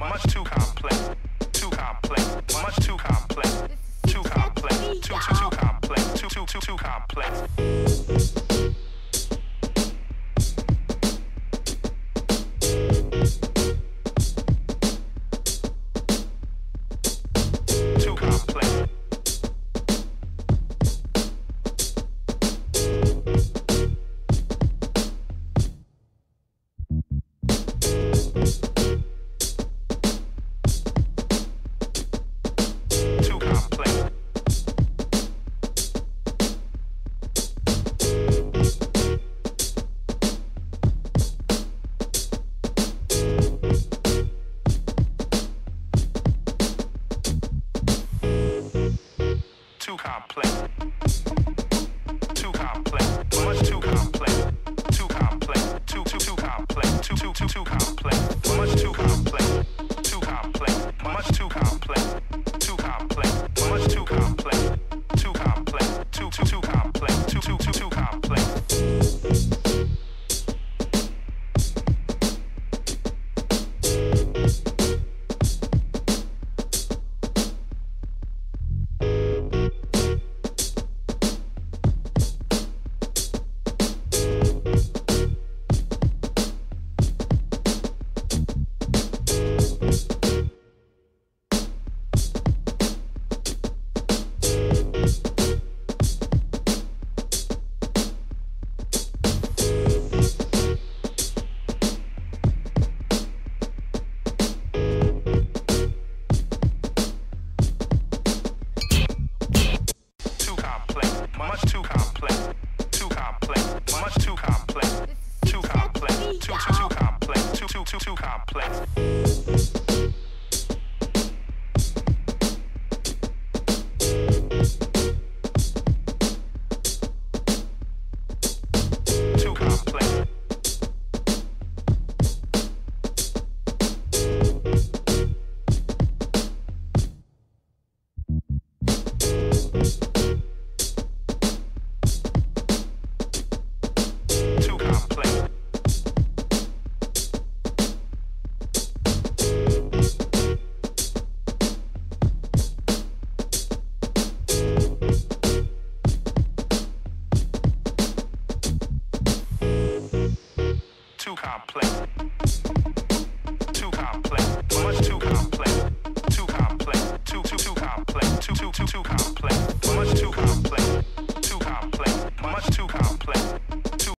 much too complex, too complex, much too complex, too complex, too complex, too complex. Too complex, too complex, much too complex, too complex, too complex, too complex, much too complex, too complex, much too complex, too complex, much too complex, too complex, too complex, too complex. Much too complex, too complex, much too complex, too complex, too complex, too complex. Too complex. Too complex.